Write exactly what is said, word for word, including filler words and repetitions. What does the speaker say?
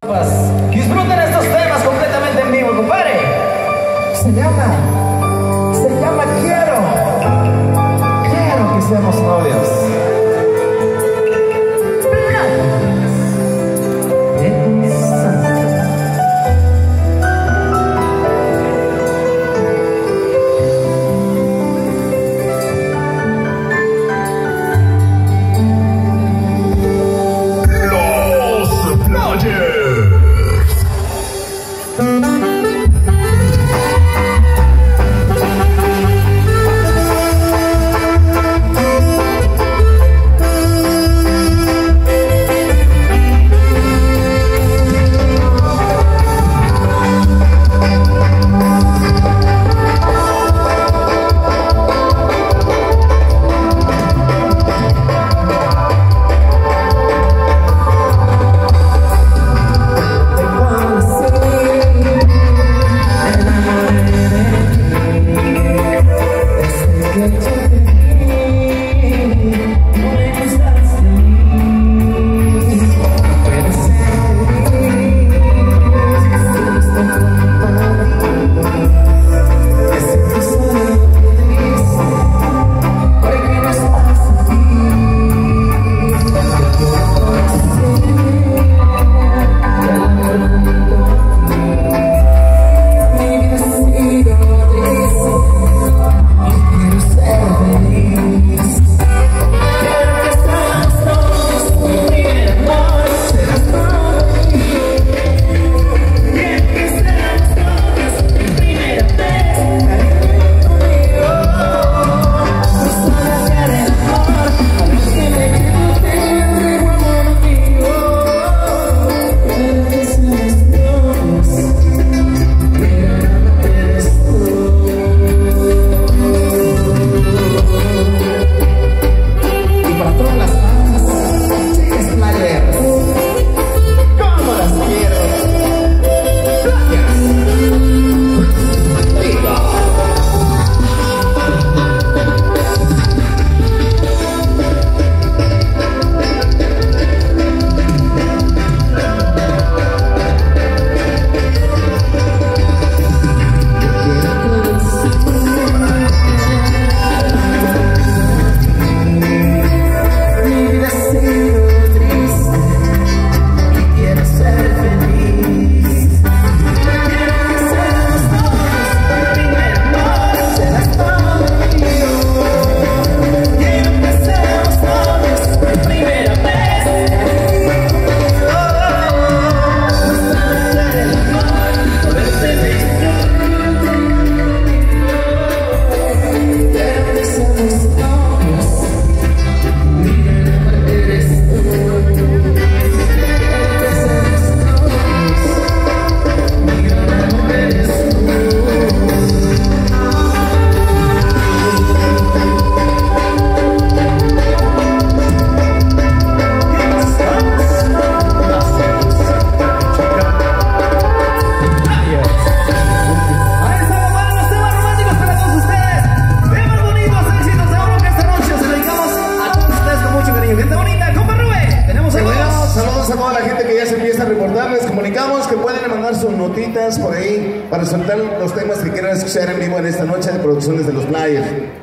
Disfruten estos temas completamente en vivo, compadre. Se llama, se llama Quiero, quiero que seamos novios. Les comunicamos que pueden mandar sus notitas por ahí para soltar los temas que quieran escuchar en vivo en esta noche de Producciones de los Players.